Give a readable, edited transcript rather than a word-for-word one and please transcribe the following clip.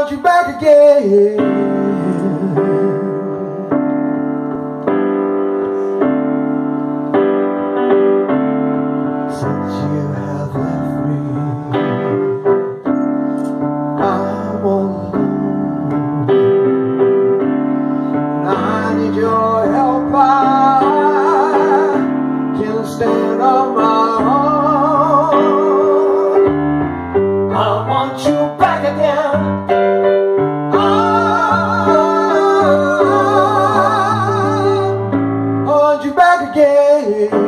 want you back again. Since you have left me, I'm all alone. I need your help, I can't stand on my own. I want you back again. I want you back again.